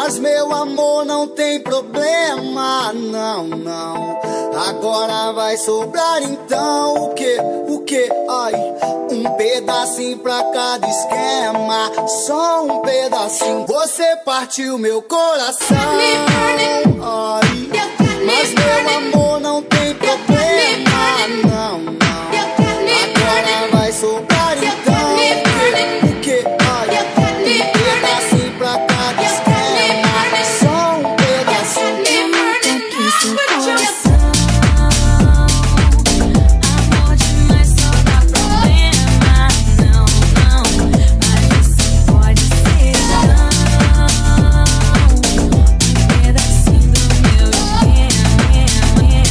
Mas meu amor, não tem problema, não, não. Agora vai sobrar então o quê? O quê? Ai, um pedacinho pra cada esquema. Só um pedacinho. Você partiu meu coração. Ai, mas meu amor, não tem problema, não, não. Agora vai sobrar então o quê? Ai, um pedacinho pra cada esquema. Só um pedacinho. Eu nunca quis seu coração. Amor demais só dá problema. Não, não, mas isso pode ser não. Um pedacinho do meu esquema.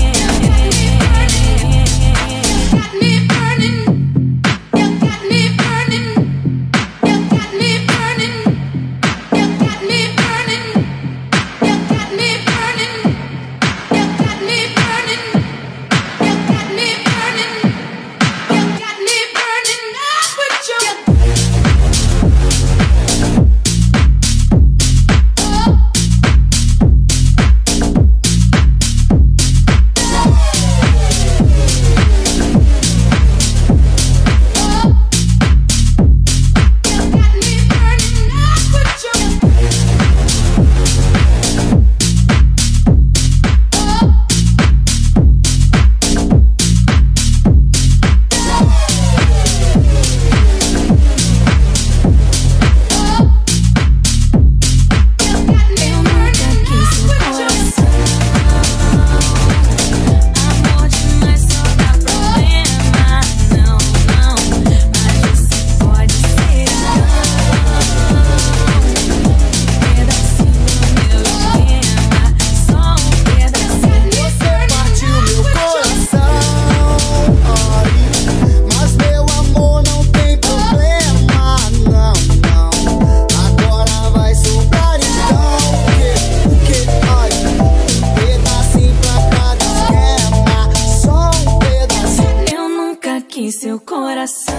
Seu coração,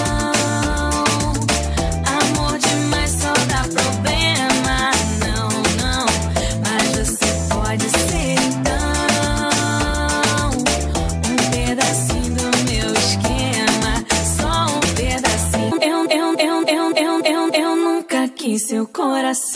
amor demais só dá problema. Não, não, mas você pode ser então um pedacinho do meu esquema. Só um pedacinho. Eu nunca quis seu coração.